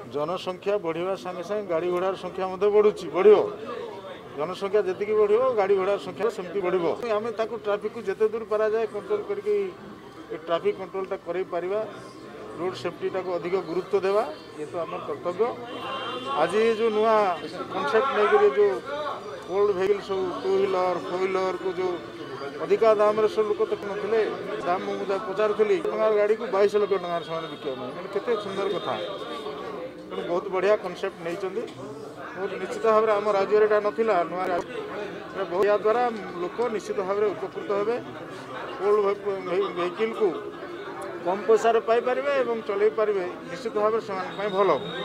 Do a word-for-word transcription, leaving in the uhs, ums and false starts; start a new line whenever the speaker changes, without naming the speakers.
जनसंख्या बढ़िया संगे संगे गाड़ी घोड़ार संख्या बढ़ुची बढ़ जनसंख्या जी बढ़ गाड़ी घोड़ार संख्या सेमती बढ़ आम ट्राफिक को जिते दूर पारा जाए कंट्रोल करके ट्राफिक कंट्रोलटा कर पारिबा रोड सेफ्टीटा को अधिक गुरुत्व देवा ये तो आम कर्तव्य। आज जो नुआ कनसेप्ट नहीं जो ओल्ड व्हीकल सब टू व्हीलर फोर व्हीलर को जो अधिका दाम रे सब लोक तक नथिले दाम मुझे पचारूली गाड़ी को बाईस लक्ष टकर से बिक मैंने केते सुंदर कथा तेणु बहुत बढ़िया कनसेप्ट नहीं बहुत निश्चित भाव में आम राज्य एटा नाला नुआ या द्वारा लोक निश्चित भाव में उपकृत हे ओल्ड व्हीकल को कम पैसा पाई पारे और चल पारे निश्चित भाव में भल।